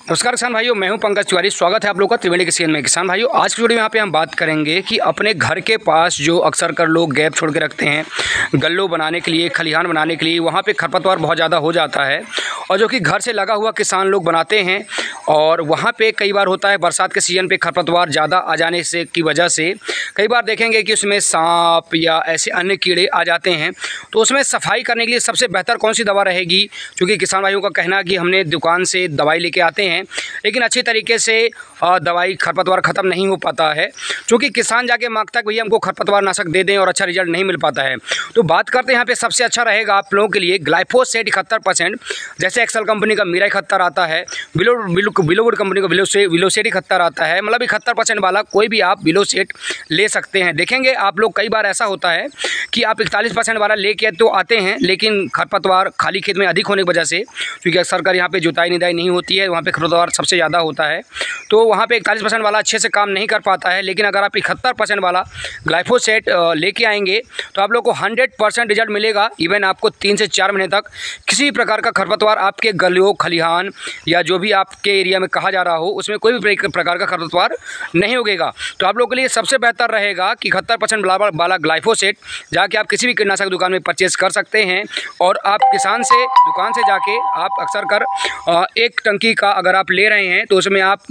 नमस्कार किसान भाइयों, मैं हूं पंकज तिवारी। स्वागत है आप लोगों का त्रिवेणी किसान में। किसान भाइयों, आज की वीडियो में यहाँ पे हम बात करेंगे कि अपने घर के पास जो अक्सर कर लोग गैप छोड़ के रखते हैं गल्लों बनाने के लिए, खलिहान बनाने के लिए, वहाँ पे खरपतवार बहुत ज़्यादा हो जाता है और जो कि घर से लगा हुआ किसान लोग बनाते हैं और वहाँ पे कई बार होता है बरसात के सीज़न पे खरपतवार ज़्यादा आ जाने से की वजह से कई बार देखेंगे कि उसमें सांप या ऐसे अन्य कीड़े आ जाते हैं। तो उसमें सफाई करने के लिए सबसे बेहतर कौन सी दवा रहेगी? क्योंकि किसान भाइयों का कहना कि हमने दुकान से दवाई लेके आते हैं लेकिन अच्छी तरीके से दवाई खरपतवार ख़त्म नहीं हो पाता है, क्योंकि किसान जाके मांगता है भैया हमको खरपतवार नाशक दे दें और अच्छा रिजल्ट नहीं मिल पाता है। तो बात करते हैं यहाँ पे सबसे अच्छा रहेगा आप लोगों के लिए ग्लाइफोसेट 71%। जैसे एक्सेल कंपनी का मीरा 71 आता है, विलोवुड कंपनी का विलोसेट 71 आता है, मतलब 71% वाला कोई भी आप विलोसेट ले सकते हैं। देखेंगे आप लोग कई बार ऐसा होता है कि आप 41% वाला लेके तो आते हैं लेकिन खरपतवार खाली खेत में अधिक होने की वजह से, क्योंकि अक्सर कर यहाँ पे जुताई निदाई नहीं होती है, वहाँ पे खरपतवार सबसे ज़्यादा होता है, तो वहाँ पे 41% वाला अच्छे से काम नहीं कर पाता है। लेकिन अगर आप 71% वाला ग्लाइफोसेट लेके आएंगे तो आप लोग को 100% रिजल्ट मिलेगा। इवन आपको 3 से 4 महीने तक किसी भी प्रकार का खरपतवार आपके गलियों, खलिहान या जो भी आपके एरिया में कहा जा रहा हो उसमें कोई भी प्रकार का खरपतवार नहीं उगेगा। तो आप लोगों के लिए सबसे बेहतर रहेगा कि 71% वाला ग्लाइफोसेट जाके आप किसी भी कीटनाशक दुकान में परचेज़ कर सकते हैं और आप किसान से दुकान से जाके आप अक्सर कर एक टंकी का अगर आप ले रहे हैं तो उसमें आप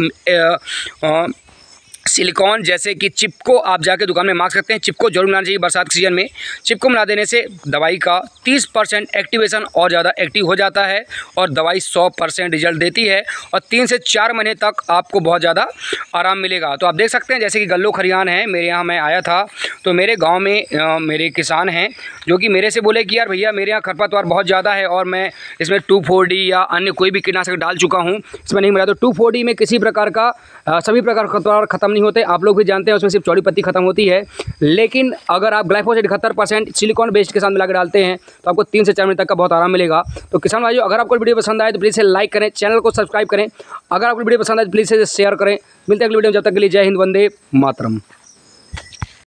सिलिकॉन जैसे कि चिपको आप जाके दुकान में मांग सकते हैं। चिपको जरूर मिलाना चाहिए बरसात के सीजन में। चिपको मिला देने से दवाई का 30% एक्टिवेशन और ज़्यादा एक्टिव हो जाता है और दवाई 100% रिजल्ट देती है और 3 से 4 महीने तक आपको बहुत ज़्यादा आराम मिलेगा। तो आप देख सकते हैं जैसे कि गल्लो खलिहान है, मेरे यहाँ मैं आया था तो मेरे गाँव में मेरे किसान हैं जो कि मेरे से बोले कि यार भैया मेरे यहाँ खरपतवार बहुत ज़्यादा है और मैं इसमें 2,4-D या अन्य कोई भी कीटनाशक डाल चुका हूँ, इसमें नहीं मिला। तो 2,4-D में किसी प्रकार का सभी प्रकार खरपतवार खत्म नहीं होते, आप लोग भी जानते हैं उसमें सिर्फ चौड़ी पत्ती खत्म होती है। लेकिन अगर आप ग्लाइफोसेट 71% सिलिकॉन बेस्ड के साथ मिला के डालते हैं तो आपको 3 से 4 महीने तक का बहुत आराम मिलेगा। तो किसान भाइयों, अगर आपको वीडियो पसंद आए तो प्लीज़ लाइक करें, चैनल को सब्सक्राइब करें। अगर आपको वीडियो पसंद आए तो प्लीज़ शेयर करें। मिलते हैं अगली वीडियो में, जब तक के लिए जय हिंद, वंदे मातरम।